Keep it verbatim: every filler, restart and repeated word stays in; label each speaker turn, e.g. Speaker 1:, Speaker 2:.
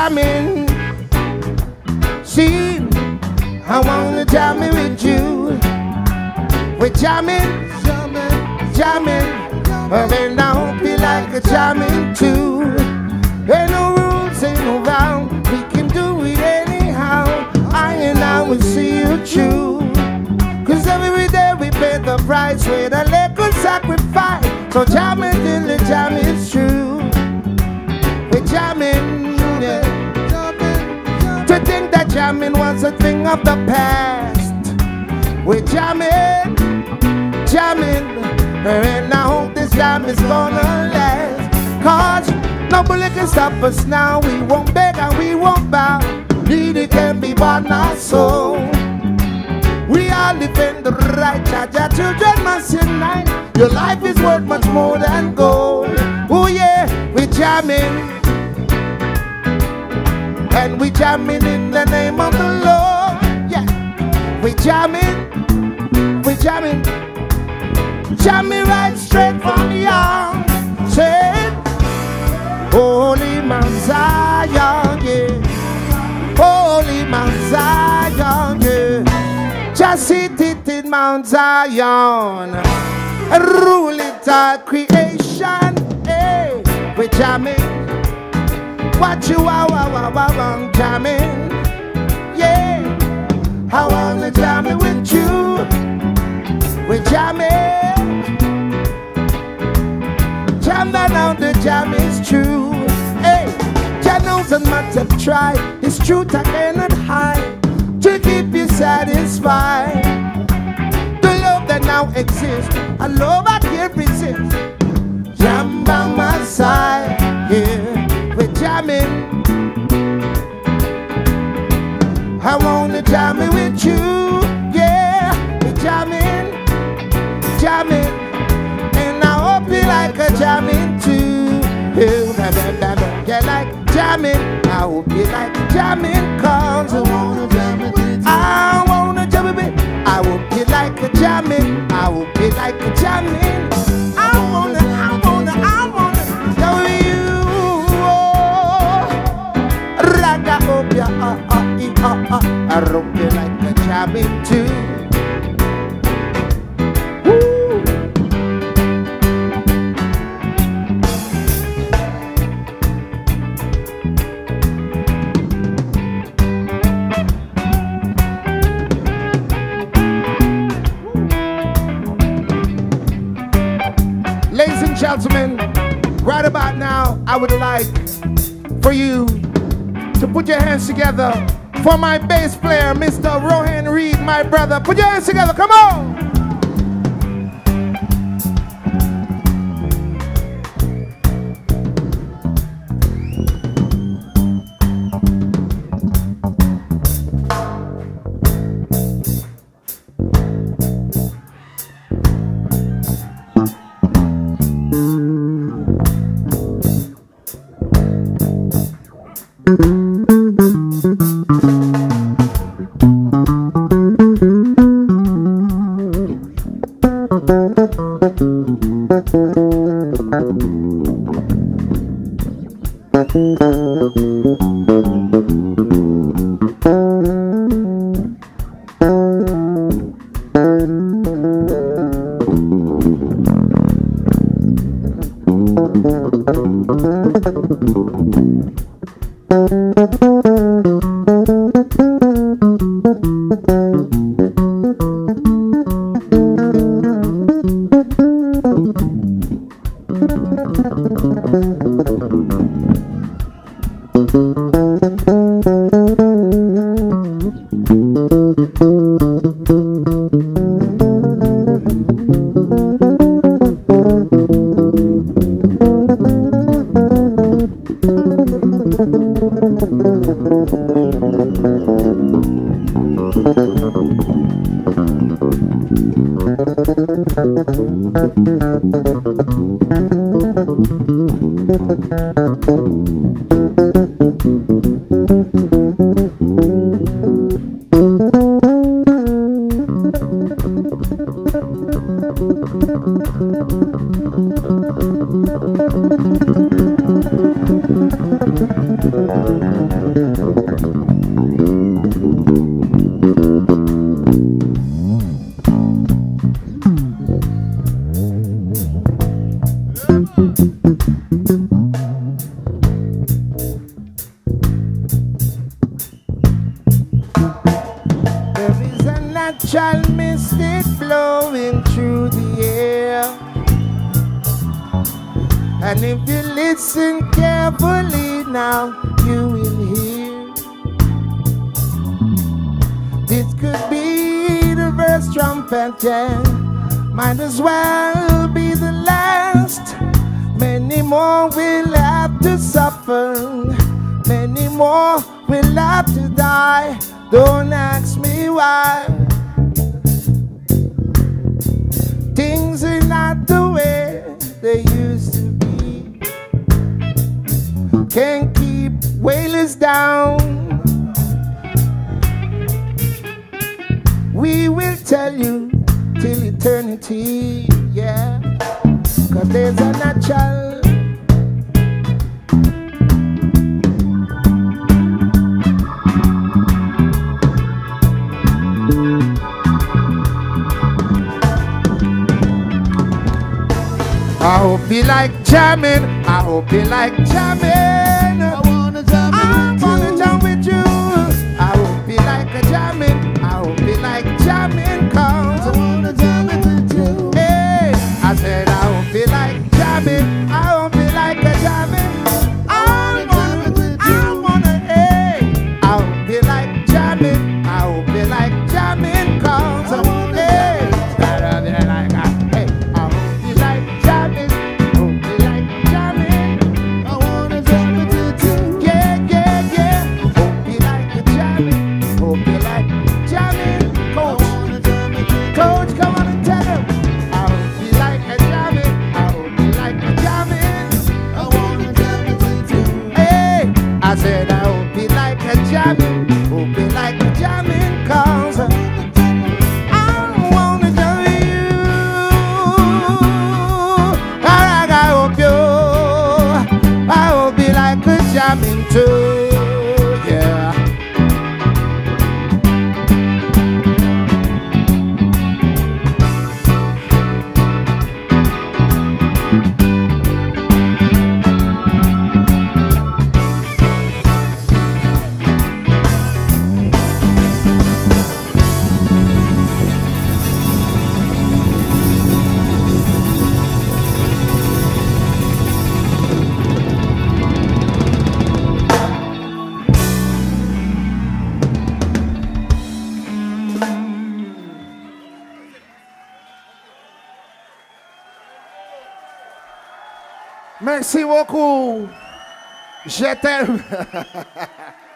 Speaker 1: jamming. See, I wanna jam it with you. We're jamming, jamming, jamming. And I hope you like a jamming too. Ain't no rules, ain't no round. We can do it anyhow. I and I will see you through. Cause every day we pay the price with a little sacrifice. So jamming till the jam is true. We're jamming, yeah. To think that jamming was a thing of the past. We're jamming, jamming. And I hope this jam is gonna last. Cause nobody can stop us now. We won't beg and we won't bow. Neither can be bought, not so. We all defend the right. Charge our children must unite. Your life is worth much more than gold. Oh yeah, we're jamming. And we jamming in the name of the Lord. Yeah, we jamming. We jamming. Jamming right straight from the arm. Say, Holy Mount Zion, yeah. Holy Mount Zion, yeah. Just sit it in Mount Zion. Rule it our creation. Hey, we jamming. What you are, wow, wow, wow, wow, jamming. Yeah, I wanna jam it with you. We jamming. Jam that now, the jam is true. Hey, Jah knows and much have tried. It's truth I cannot hide. To keep you satisfied. The love that now exists, a love I can't resist. Jam by my side, yeah, we're jamming. I wanna jam it with you, yeah, we're jamming, jamming. And I hope you like a jamming too. You like jamming, I hope you like jamming. Cause I wanna jam it with you. I wanna jam it with you. I hope you like a jamming. I hope you like a jamming. I wanna, I wanna, I wanna jam with you. Oh, Raga hope ya, uh, uh, uh, uh. I hope you like a jamming too. Ladies and gentlemen, right about now, I would like for you to put your hands together for my bass player, Mister Rohan Reed, my brother. Put your hands together, come on! Natural mystic flowing through the air, and if you listen carefully now, you will hear this could be the first trumpet, yeah. Might as well be the last. Many more will have to suffer, many more will have to die. Don't ask me why. Things are not the way they used to be. Can't keep wailers down. We will tell you till eternity, yeah. Cause there's a natural I hope you like jamming. I hope you like jamming. I wanna jam with you. I wanna jam with you. I hope you like a jamming. I hope you like jamming, cause I wanna jam with you. Hey, I said I hope you like jamming. I hope you like a jamming. I wanna, I wanna, hey. I hope you like jamming. I hope you like jamming, cause I wanna, hey. I said I hope you like a jamming, hope you like a jamming, cause I wanna jam with you. I, I hope you, I hope you like a jamming too, yeah. Merci beaucoup. Je t'aime.